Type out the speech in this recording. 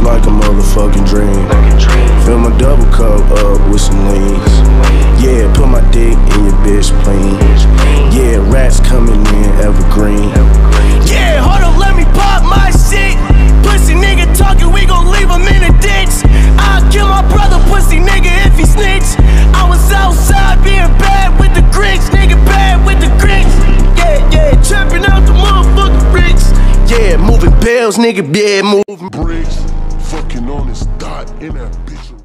like a motherfucking dream. Fill my double cup up with some lean. Yeah, put my dick in your bitch clean. Yeah, rats coming in evergreen. Yeah, hold up, let me pop my shit. Pussy nigga talking, we gon' leave him in a ditch. I'll kill my brother, pussy nigga, if he snitch. I was outside being bad with the Grinch, nigga, bad with the Grinch. Yeah, trapping out the motherfucking bricks. Yeah, moving bills, nigga, yeah, moving bricks. Fucking on this dot in that bitch.